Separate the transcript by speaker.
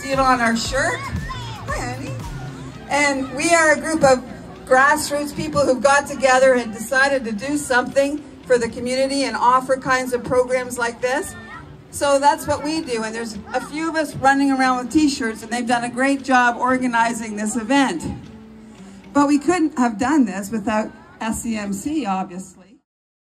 Speaker 1: see it on our shirt. Hi, Annie. And we are a group of grassroots people who've got together and decided to do something for the community and offer kinds of programs like this. So that's what we do, and there's a few of us running around with t-shirts, and they've done a great job organizing this event. But we couldn't have done this without SEMC, obviously.